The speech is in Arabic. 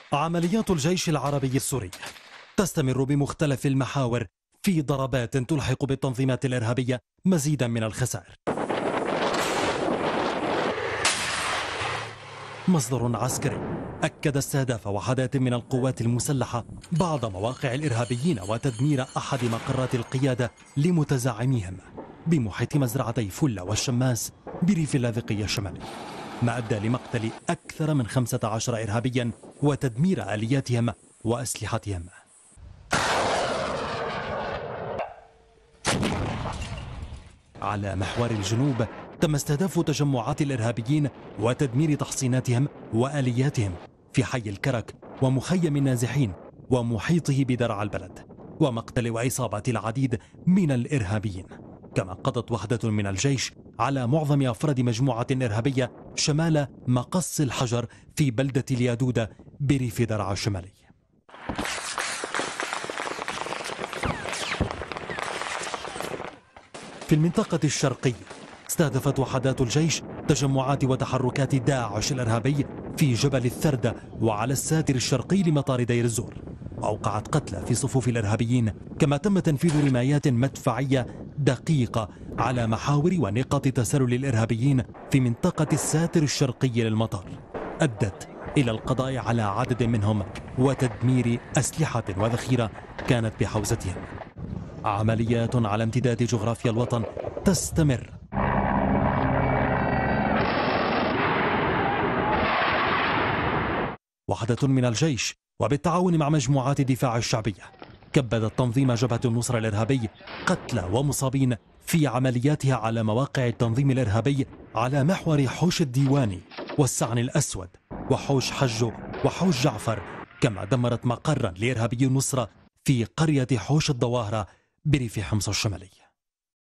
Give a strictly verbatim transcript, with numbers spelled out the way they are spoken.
عمليات الجيش العربي السوري تستمر بمختلف المحاور في ضربات تلحق بالتنظيمات الإرهابية مزيدا من الخسائر. مصدر عسكري أكد استهداف وحدات من القوات المسلحة بعض مواقع الإرهابيين وتدمير أحد مقرات القيادة لمتزعميهم بمحيط مزرعتي فلة والشماس بريف اللاذقية الشمالي، ما أدى لمقتل أكثر من خمسة عشر إرهابيا وتدمير آلياتهم وأسلحتهم. على محور الجنوب تم استهداف تجمعات الإرهابيين وتدمير تحصيناتهم وآلياتهم في حي الكرك ومخيم النازحين ومحيطه بدرع البلد، ومقتل وإصابة العديد من الإرهابيين. كما قضت وحدة من الجيش على معظم أفراد مجموعة إرهابية شمال مقص الحجر في بلدة اليادودة بريف درعا الشمالي. في المنطقة الشرقية استهدفت وحدات الجيش تجمعات وتحركات داعش الإرهابي في جبل الثردة وعلى الساتر الشرقي لمطار دير الزور، وأوقعت قتلى في صفوف الإرهابيين. كما تم تنفيذ رمايات مدفعية دقيقة على محاور ونقاط تسلل الإرهابيين في منطقة الساتر الشرقي للمطار، أدت إلى القضاء على عدد منهم وتدمير أسلحة وذخيرة كانت بحوزتهم. عمليات على امتداد جغرافيا الوطن تستمر. وحدة من الجيش وبالتعاون مع مجموعات الدفاع الشعبية كبدت تنظيم جبهة النصرة الإرهابي قتلى ومصابين في عملياتها على مواقع التنظيم الإرهابي على محور حوش الديواني والسعن الأسود وحوش حجو وحوش جعفر. كما دمرت مقرا لإرهابي النصرة في قرية حوش الظواهرة بريف حمص الشمالي.